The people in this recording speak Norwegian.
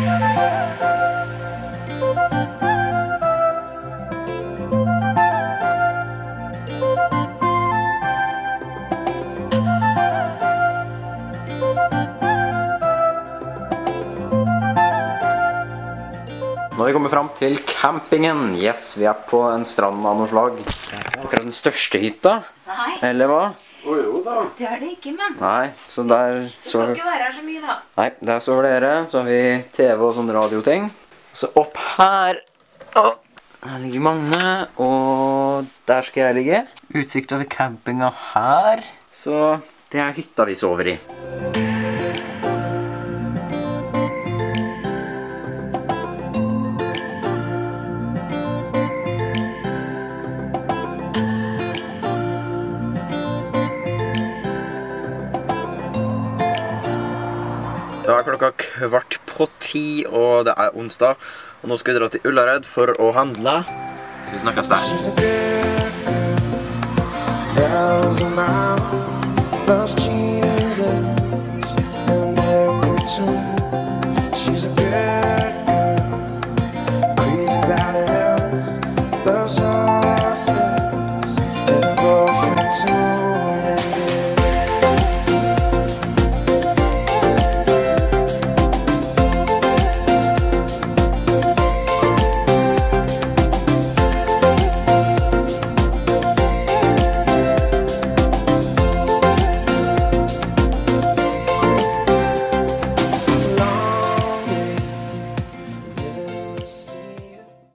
Nå har vi kommet frem til campingen. Yes, vi er på en strand av noe slag. Det er akkurat den største hytta. Nei. Eller hva? Jo da. Det er det ikke, men. Nei, så der... Det skal ikke være her så mye, da. Nei, der sover dere. Så har vi TV og sånn radioting. Så opp her. Her ligger Magne, og der skal jeg ligge. Utsikt over campinga her. Så det er hytta vi sover i. Det er klokka 9:15, og det er onsdag. Og nå skal vi dra til Ullared for å handle. Så vi snakkes der. She's a girl, loves a mouth, loves cheese.